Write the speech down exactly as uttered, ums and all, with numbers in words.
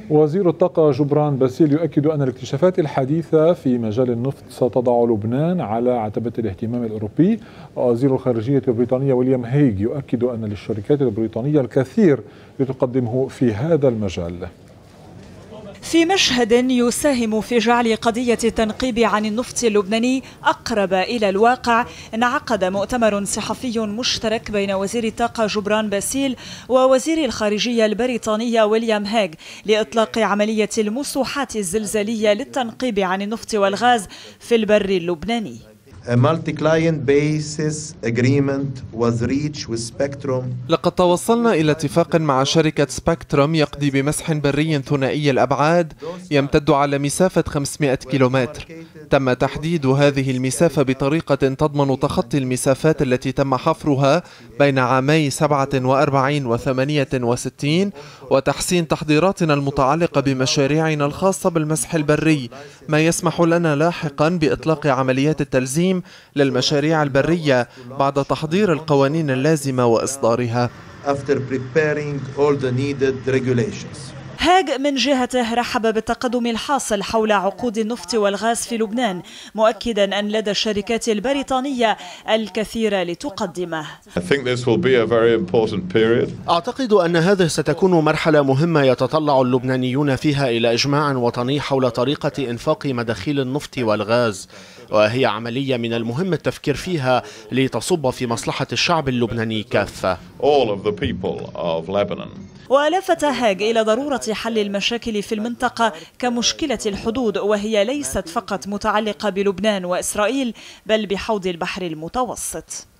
وزير الطاقة جبران باسيل يؤكد أن الاكتشافات الحديثة في مجال النفط ستضع لبنان على عتبة الاهتمام الأوروبي. وزير الخارجية البريطانية ويليام هيغ يؤكد أن للشركات البريطانية الكثير لتقدمه في هذا المجال. في مشهد يساهم في جعل قضية التنقيب عن النفط اللبناني أقرب إلى الواقع، انعقد مؤتمر صحفي مشترك بين وزير الطاقة جبران باسيل ووزير الخارجية البريطانية ويليام هيغ لإطلاق عملية المسوحات الزلزالية للتنقيب عن النفط والغاز في البر اللبناني. A multi-client basis agreement was reached with Spectrum. لقد توصلنا إلى اتفاق مع شركة سبكتروم يقضي بمسح بري ثنائي الأبعاد يمتد على مسافة خمسمائة كيلومتر. تم تحديد هذه المسافة بطريقة تضمن تخطي المسافات التي تم حفرها بين عامي سبعة وأربعين وثمانية وستين، وتحسين تحضيراتنا المتعلقة بمشاريعنا الخاصة بالمسح البري، ما يسمح لنا لاحقا بإطلاق عمليات التلزيم للمشاريع البرية بعد تحضير القوانين اللازمة وإصدارها. After preparing all the needed regulations. هيغ من جهته رحب بالتقدم الحاصل حول عقود النفط والغاز في لبنان، مؤكدا أن لدى الشركات البريطانية الكثير لتقدمه. أعتقد أن هذه ستكون مرحلة مهمة يتطلع اللبنانيون فيها إلى إجماع وطني حول طريقة إنفاق مداخيل النفط والغاز، وهي عملية من المهم التفكير فيها لتصب في مصلحة الشعب اللبناني كافة. ولفت هيغ إلى ضرورة حل المشاكل في المنطقة كمشكلة الحدود، وهي ليست فقط متعلقة بلبنان وإسرائيل بل بحوض البحر المتوسط.